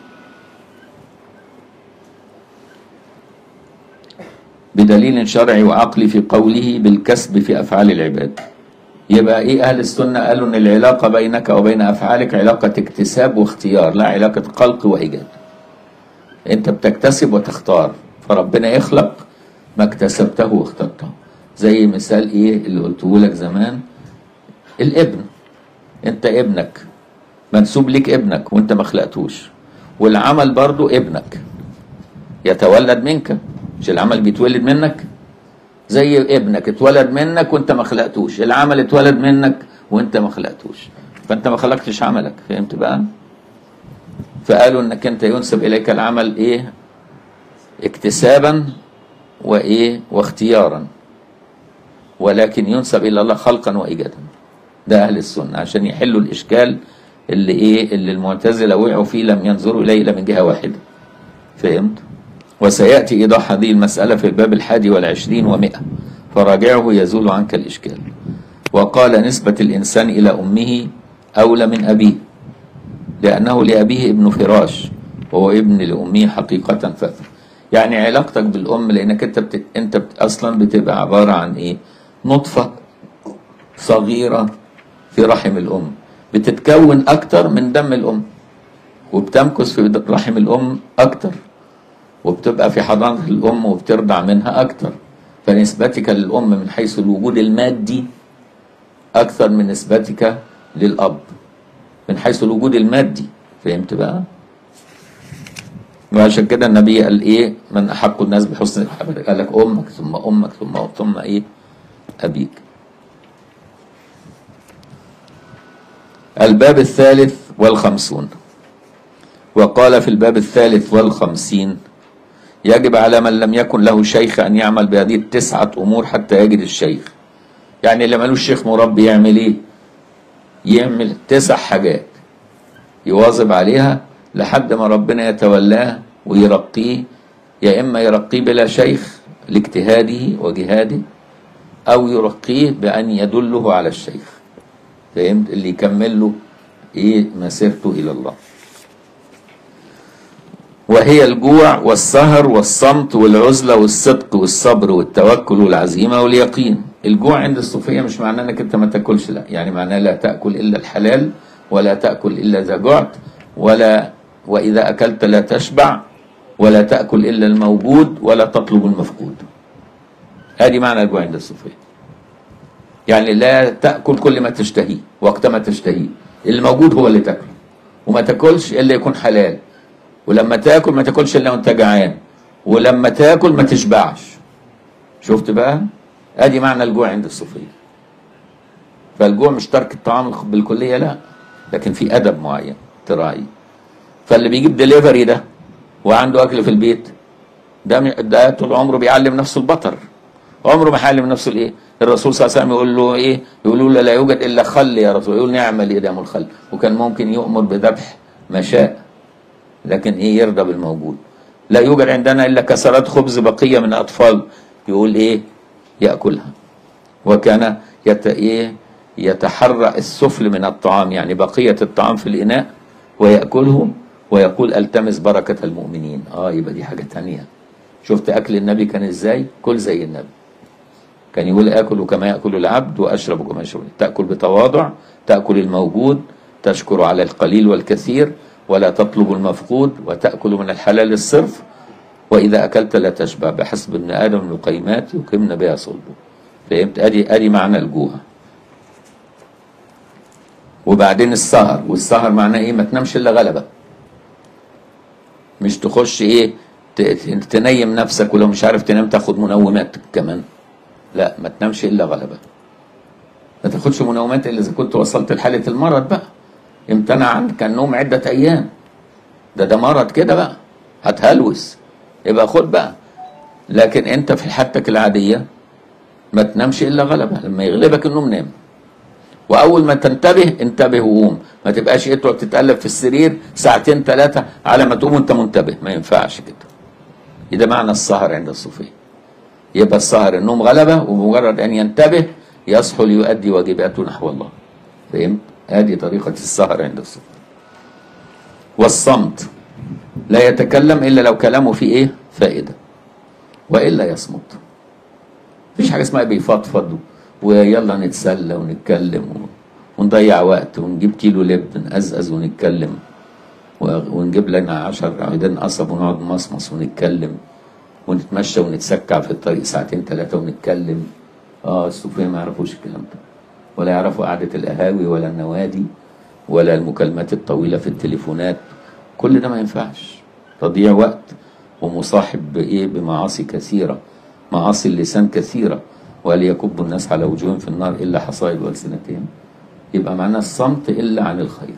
بدليل شرعي وعقلي في قوله بالكسب في أفعال العباد. يبقى إيه أهل السنة قالوا أن العلاقة بينك وبين أفعالك علاقة اكتساب واختيار، لا علاقة خلق وإيجاد. أنت بتكتسب وتختار، فربنا يخلق ما اكتسبته واخترته. زي مثال إيه اللي قلته لك زمان، الابن. أنت ابنك منسوب لك ابنك وأنت ما خلقتوش، والعمل برضو ابنك يتولد منك، مش العمل بيتولد منك؟ زي ابنك اتولد منك وانت ما خلقتوش، العمل اتولد منك وانت ما خلقتوش، فانت ما خلقتش عملك. فهمت بقى؟ فقالوا انك انت ينسب اليك العمل ايه اكتسابا وايه واختيارا، ولكن ينسب الى الله خلقا وايجادا. ده اهل السنه عشان يحلوا الاشكال اللي ايه اللي المعتزله وقعوا فيه، لم ينظروا اليه الا من جهه واحده. فهمت؟ وسيأتي إيضاح هذه المسألة في الباب الحادي والعشرين ومئة، فراجعه يزول عنك الإشكال. وقال نسبة الإنسان إلى أمه أولى من أبيه، لأنه لأبيه ابن فراش وهو ابن لأمه حقيقة. ف يعني علاقتك بالأم، لأنك أنت بت... أنت بت... أصلا بتبقى عبارة عن إيه؟ نطفة صغيرة في رحم الأم، بتتكون أكتر من دم الأم، وبتمكث في رحم الأم أكتر، وبتبقى في حضانة الأم وبترضع منها أكتر. فنسبتك للأم من حيث الوجود المادي أكثر من نسبتك للأب من حيث الوجود المادي. فهمت بقى؟ وعشان كده النبي قال إيه؟ من أحق الناس بحسن الحبل، قال لك أمك ثم أمك ثم ثم إيه؟ أبيك. الباب الثالث والخمسون. وقال في الباب الثالث والخمسين: يجب على من لم يكن له شيخ أن يعمل بهذه التسعة أمور حتى يجد الشيخ. يعني اللي مالوش شيخ مربي يعمل إيه؟ يعمل تسع حاجات يواظب عليها لحد ما ربنا يتولاه ويرقيه، يا إما يرقيه بلا شيخ لاجتهاده وجهاده، أو يرقيه بأن يدله على الشيخ. فهمت؟ اللي يكمل له إيه مسيرته إلى الله. وهي الجوع والسهر والصمت والعزلة والصدق والصبر والتوكل والعزيمة واليقين. الجوع عند الصوفية مش معناه انك انت ما تاكلش، لا، يعني معناه لا تأكل إلا الحلال، ولا تأكل إلا إذا جعت، ولا وإذا أكلت لا تشبع، ولا تأكل إلا الموجود، ولا تطلب المفقود. هذه معنى الجوع عند الصوفية. يعني لا تأكل كل ما تشتهيه وقت ما تشتهيه، الموجود هو اللي تاكله، وما تاكلش إلا يكون حلال، ولما تاكل ما تاكلش الا وانت جعان، ولما تاكل ما تشبعش. شفت بقى؟ ادي معنى الجوع عند الصوفيه. فالجوع مش ترك الطعام بالكليه، لا، لكن في ادب معين تراعيه. فاللي بيجيب دليفري ده وعنده اكل في البيت، ده ده طول عمره بيعلم نفسه البطر، عمره ما هيعلم نفسه الايه؟ الرسول صلى الله عليه وسلم يقول له ايه؟ يقولوا له لا يوجد الا خل يا رسول، يقول نعمل ايه دام الخل، وكان ممكن يؤمر بذبح ما شاء، لكن ايه؟ يرضى بالموجود. لا يوجد عندنا الا كسرات خبز بقيه من اطفال، يقول ايه؟ ياكلها. وكان يت ايه؟ يتحرى السفل من الطعام، يعني بقيه الطعام في الاناء وياكله، ويقول التمس بركه المؤمنين. اه يبقى دي حاجه ثانيه. شفت اكل النبي كان ازاي؟ كل زي النبي. كان يقول اكل كما ياكل العبد واشرب كما يشرب. تاكل بتواضع، تاكل الموجود، تشكر على القليل والكثير، ولا تطلب المفقود، وتأكل من الحلال الصرف، وإذا أكلت لا تشبع، بحسب ابن آدم من القيمات يقيمن بها صلبه. فهمت؟ أدي أدي معنى الجوع. وبعدين السهر، والسهر معناه إيه؟ ما تنامش إلا غلبة، مش تخش إيه تنيم نفسك، ولو مش عارف تنام تاخد منومات كمان، لا، ما تنامش إلا غلبة. ما تاخدش منومات إلا إذا كنت وصلت لحالة المرض بقى، امتنع عنك النوم عدة أيام، ده ده مرض كده بقى، هتهلوس، يبقى خد بقى. لكن أنت في حالتك العادية ما تنامش إلا غلبة، لما يغلبك النوم نام، وأول ما تنتبه انتبه وقوم، ما تبقاش إيه تقعد تتقلب في السرير ساعتين ثلاثة على ما تقوم وأنت منتبه، ما ينفعش كده. ده معنى السهر عند الصوفية. يبقى السهر النوم غلبة، وبمجرد أن ينتبه يصحو ليؤدي واجباته نحو الله. فهمت؟ هذه طريقة السهر عند الصوفية. والصمت لا يتكلم إلا لو كلامه فيه إيه؟ فائدة، وإلا يصمت. مفيش حاجة اسمها بيفضفض ويلا نتسلى ونتكلم ونضيع وقت ونجيب كيلو لب نقزقز ونتكلم، ونجيب لنا عشر عيدان قصب ونقعد نمصمص ونتكلم، ونتمشى ونتسكع في الطريق ساعتين ثلاثة ونتكلم. اه الصوفية ما يعرفوش الكلام ده، ولا يعرفوا قعدة القهاوي ولا النوادي ولا المكالمات الطويلة في التليفونات. كل ده ما ينفعش، تضييع وقت ومصاحب بإيه؟ بمعاصي كثيرة، معاصي اللسان كثيرة. وهل يكب الناس على وجوههم في النار إلا حصائد ألسنتهم. يبقى معناه الصمت إلا عن الخير.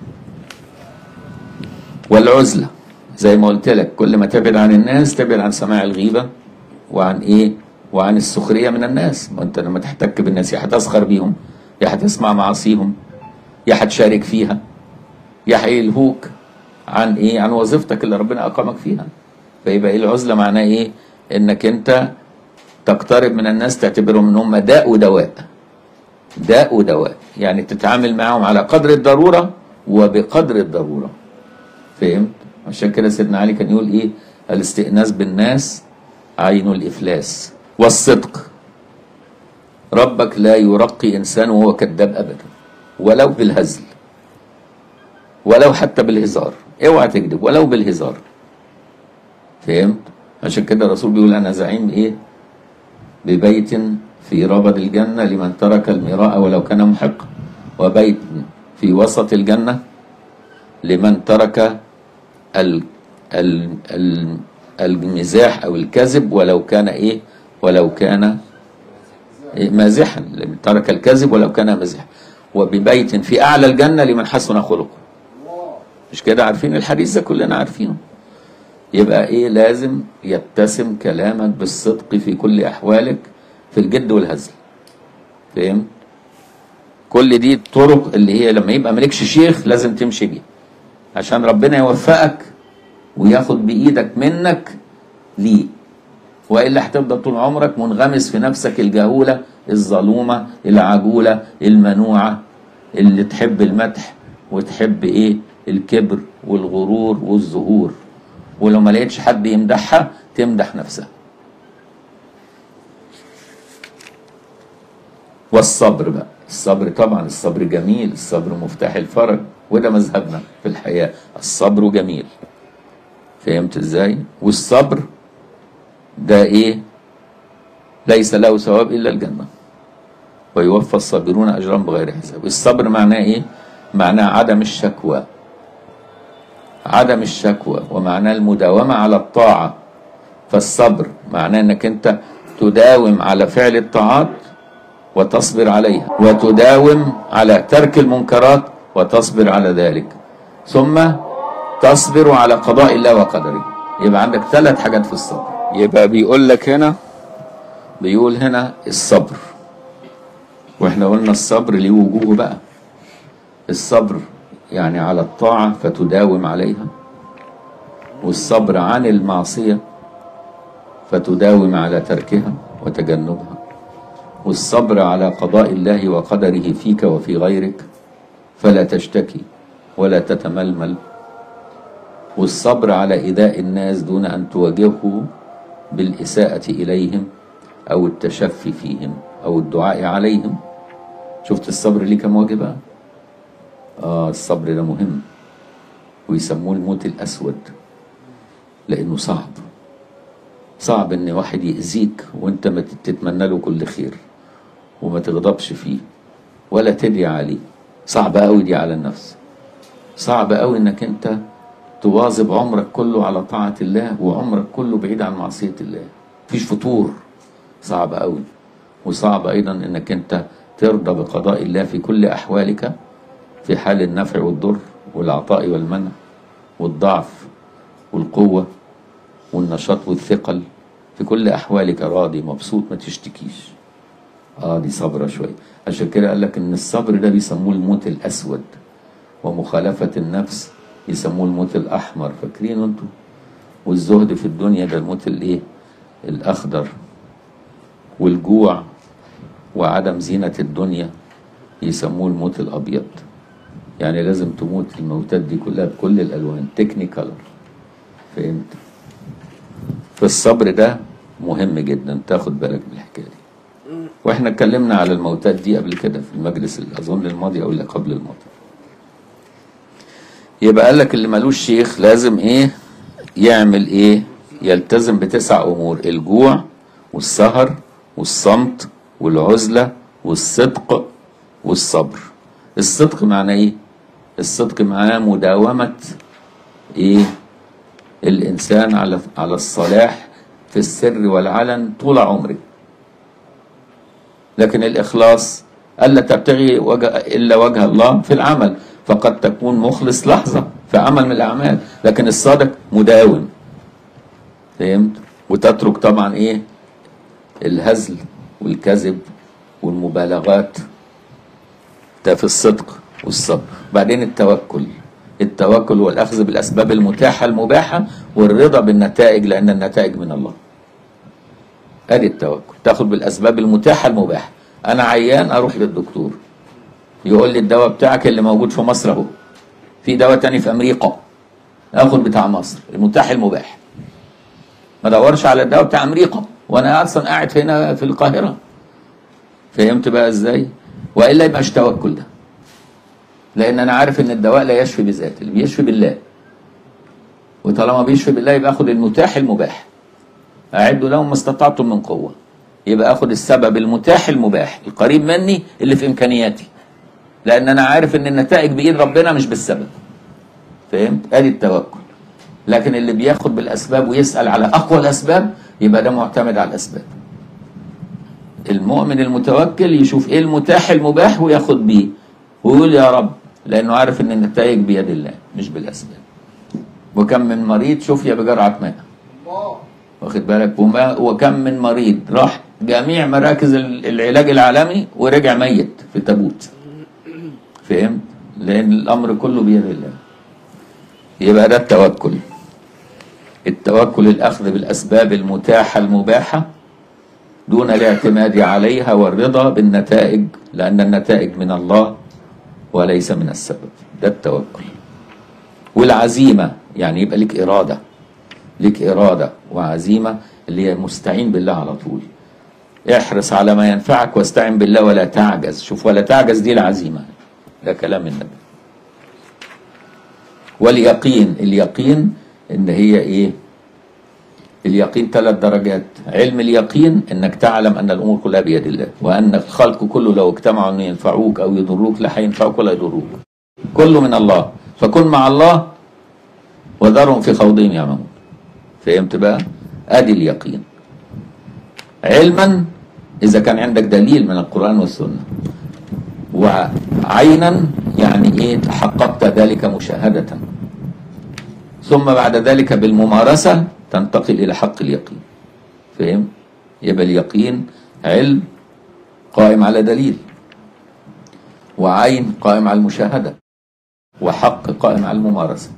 والعزلة زي ما قلت لك، كل ما تبعد عن الناس تبعد عن سماع الغيبة وعن إيه؟ وعن السخرية من الناس. ما أنت لما تحتك بالناس يا هتسخر بيهم، يا هتسمع معاصيهم، يا هتشارك فيها، يا هيلهوك عن إيه؟ عن وظيفتك اللي ربنا أقامك فيها. فيبقى إيه العزلة؟ معناه إيه؟ إنك أنت تقترب من الناس تعتبرهم ان هم داء ودواء، داء ودواء، يعني تتعامل معهم على قدر الضرورة وبقدر الضرورة. فهمت؟ عشان كده سيدنا علي كان يقول ايه؟ الاستئناس بالناس عين الإفلاس. والصدق، ربك لا يرقي إنسان وهو كذاب أبدا، ولو بالهزل، ولو حتى بالهزار، اوعى تكذب ولو بالهزار. فهمت؟ عشان كده الرسول بيقول أنا زعيم إيه؟ ببيت في ربد الجنة لمن ترك المراء ولو كان محقا، وبيت في وسط الجنة لمن ترك ال ال ال المزاح أو الكذب ولو كان إيه؟ ولو كان إيه؟ مازحا، لمن ترك الكذب ولو كان مازحا. وببيت في أعلى الجنة لمن حسن خلقه. مش كده؟ عارفين الحديث ده؟ كلنا عارفينه. يبقى ايه؟ لازم يتسم كلامك بالصدق في كل احوالك، في الجد والهزل. فاهم؟ كل دي الطرق اللي هي لما يبقى مالكش شيخ لازم تمشي بيها عشان ربنا يوفقك وياخد بايدك منك ليه، والا هتفضل طول عمرك منغمس في نفسك الجهوله الظلومه العجوله المنوعه اللي تحب المدح وتحب ايه؟ الكبر والغرور والظهور، ولو ما لقيتش حد يمدحها تمدح نفسها. والصبر بقى، الصبر طبعا الصبر جميل، الصبر مفتاح الفرج، وده مذهبنا في الحياة، الصبر جميل. فهمت ازاي؟ والصبر ده ايه؟ ليس له ثواب الا الجنة، ويوفى الصابرون اجرهم بغير حساب. الصبر معناه ايه؟ معناه عدم الشكوى، عدم الشكوى، ومعناه المداومة على الطاعة. فالصبر معناه انك انت تداوم على فعل الطاعات وتصبر عليها، وتداوم على ترك المنكرات وتصبر على ذلك، ثم تصبر على قضاء الله وقدره. يبقى عندك ثلاث حاجات في الصبر. يبقى بيقول لك هنا، بيقول هنا الصبر، واحنا قلنا الصبر ليه وجوه بقى. الصبر يعني على الطاعة فتداوم عليها، والصبر عن المعصية فتداوم على تركها وتجنبها، والصبر على قضاء الله وقدره فيك وفي غيرك فلا تشتكي ولا تتململ، والصبر على إيذاء الناس دون أن تواجهه بالإساءة إليهم أو التشفي فيهم أو الدعاء عليهم. شفت الصبر ليه كم واجبة؟ آه الصبر ده مهم، ويسموه الموت الأسود، لأنه صعب. صعب إن واحد يأذيك وأنت ما تتمنى له كل خير وما تغضبش فيه ولا تدعي عليه. صعب قوي دي على النفس. صعب قوي إنك أنت تواظب عمرك كله على طاعة الله وعمرك كله بعيد عن معصية الله، مفيش فطور. صعب قوي. وصعب أيضا إنك أنت ترضى بقضاء الله في كل أحوالك في حال النفع والضر والعطاء والمنع والضعف والقوة والنشاط والثقل، في كل أحوالك راضي مبسوط ما تشتكيش. اه دي صبرة شوية. عشان كده قال لك إن الصبر ده بيسموه الموت الأسود، ومخالفة النفس يسموه الموت الأحمر، فاكرين انتوا؟ والزهد في الدنيا ده الموت الإيه؟ الأخضر. والجوع وعدم زينة الدنيا يسموه الموت الأبيض. يعني لازم تموت الموتات دي كلها بكل الألوان، تكنيكال. فهمت؟ فالصبر ده مهم جدا، تاخد بالك من الحكايه دي. واحنا اتكلمنا على الموتات دي قبل كده في المجلس اظن الماضي او اللي قبل الماضي. يبقى قال لك اللي مالوش شيخ لازم ايه؟ يعمل ايه؟ يلتزم بتسع امور: الجوع والسهر والصمت والعزله والصدق والصبر. الصدق معناه ايه؟ الصدق معناه مداومه ايه؟ الإنسان على على الصلاح في السر والعلن طول عمره. لكن الإخلاص ألا تبتغي وجه إلا وجه الله في العمل، فقد تكون مخلص لحظة في عمل من الأعمال، لكن الصادق مداوم. فهمت؟ وتترك طبعا إيه؟ الهزل والكذب والمبالغات، ده في الصدق والصبر. بعدين التوكل، التوكل والأخذ بالأسباب المتاحة المباحة والرضا بالنتائج لأن النتائج من الله. أدي التوكل، تاخد بالأسباب المتاحة المباحة. أنا عيان أروح للدكتور يقول لي الدواء بتاعك اللي موجود في مصر أهو، في دواء تاني في أمريكا، آخد بتاع مصر المتاح المباح، ما دورش على الدواء بتاع أمريكا وأنا أصلا قاعد هنا في القاهرة. فهمت بقى إزاي؟ وإلا يبقاش توكل ده، لأن أنا عارف إن الدواء لا يشفي بذاته، اللي بيشفي بالله. وطالما بيشفي بالله يبقى آخد المتاح المباح. أعدوا لهم ما استطعتم من قوة، يبقى آخد السبب المتاح المباح القريب مني اللي في إمكانياتي، لأن أنا عارف إن النتائج بإيد ربنا مش بالسبب. فهمت؟ أدي التوكل. لكن اللي بياخد بالأسباب ويسأل على أقوى الأسباب يبقى ده معتمد على الأسباب. المؤمن المتوكل يشوف إيه المتاح المباح وياخد بيه ويقول يا رب، لأنه عارف إن النتائج بيد الله مش بالأسباب. وكم من مريض شفي بجرعة ماء، واخد بالك؟ وما وكم من مريض راح جميع مراكز العلاج العالمي ورجع ميت في تابوت. فهمت؟ لأن الأمر كله بيد الله. يبقى ده التوكل. التوكل الأخذ بالأسباب المتاحة المباحة دون الاعتماد عليها والرضا بالنتائج لأن النتائج من الله وليس من السبب. ده التوكل. والعزيمة يعني يبقى لك إرادة، لك إرادة وعزيمة اللي هي مستعين بالله على طول. احرص على ما ينفعك واستعن بالله ولا تعجز. شوف، ولا تعجز دي العزيمة، ده كلام النبي. واليقين، اليقين ان هي ايه؟ اليقين ثلاث درجات. علم اليقين انك تعلم ان الامور كلها بيد الله، وان الخلق كله لو اجتمعوا ان ينفعوك او يضروك لا هينفعوك ولا يضروك، كله من الله. فكن مع الله وذرهم في خوضهم يعمهون. فهمت بقى؟ ادي اليقين. علما اذا كان عندك دليل من القرآن والسنة، وعينا يعني ايه؟ تحققت ذلك مشاهدة، ثم بعد ذلك بالممارسة تنتقل الى حق اليقين. فهم؟ يبقى اليقين علم قائم على دليل، وعين قائم على المشاهدة، وحق قائم على الممارسة.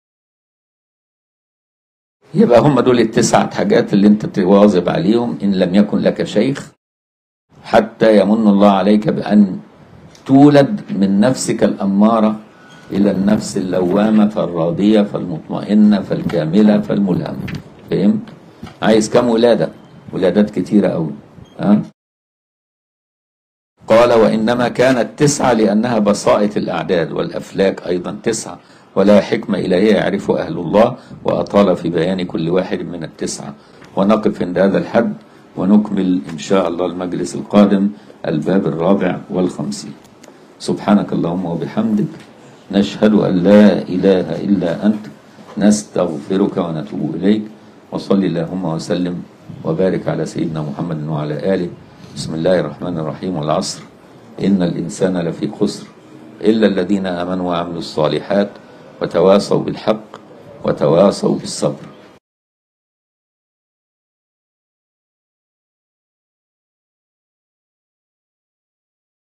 يبقى هم دول التسعة حاجات اللي انت تواظب عليهم ان لم يكن لك شيخ، حتى يمن الله عليك بأن تولد من نفسك الأمارة إلى النفس اللوامة فالراضية فالمطمئنة فالكاملة فالملهمة. فهمت؟ عايز كم ولادة؟ ولادات كتيرة أوي. ها؟ قال وإنما كانت تسعة لأنها بسائط الأعداد، والأفلاك أيضا تسعة، ولا حكمة إلهية يعرفها أهل الله، وأطال في بيان كل واحد من التسعة. ونقف عند هذا الحد ونكمل إن شاء الله المجلس القادم الباب الرابع والخمسين. سبحانك اللهم وبحمدك، نشهد أن لا إله إلا أنت، نستغفرك ونتوب إليك. وصل اللهم وسلم وبارك على سيدنا محمد وعلى آله. بسم الله الرحمن الرحيم. والعصر إن الإنسان لفي خسر إلا الذين آمنوا وعملوا الصالحات وتواصوا بالحق وتواصوا بالصبر.